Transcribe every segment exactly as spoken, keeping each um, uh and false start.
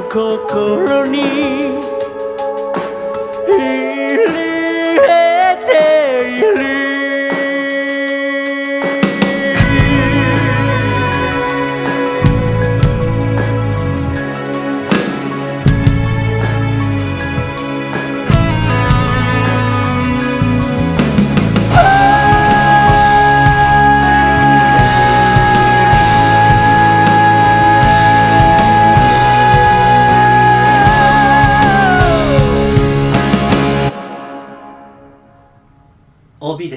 心に入れている。オービー です。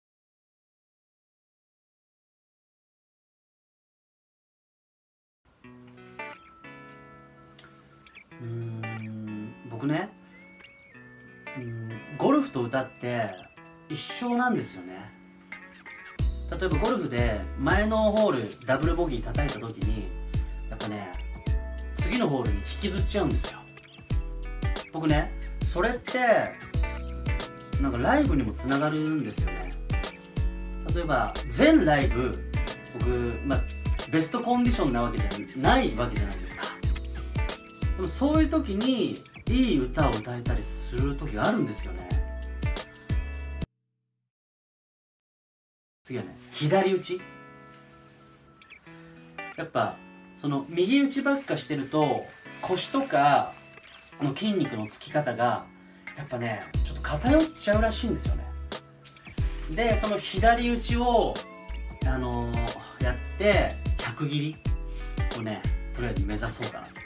うーん僕ね、うーんゴルフと歌って一緒なんですよね。例えばゴルフで前のホールダブルボギー叩いた時にやっぱね次のホールに引きずっちゃうんですよ。僕ねそれってなんかライブにもつながるんですよね。例えば全ライブ僕、まあ、ベストコンディションなわけじゃないわけじゃないですか。でもそういう時にいい歌を歌えたりする時があるんですよね。次はね左打ち。やっぱその右打ちばっかしてると腰とかの筋肉のつき方がやっぱねちょっと偏っちゃうらしいんですよね。でその左打ちをあのー、やって逆切りをねとりあえず目指そうかなと。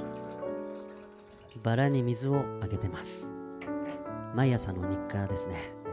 バラに水をあげてます。毎朝の日課ですね。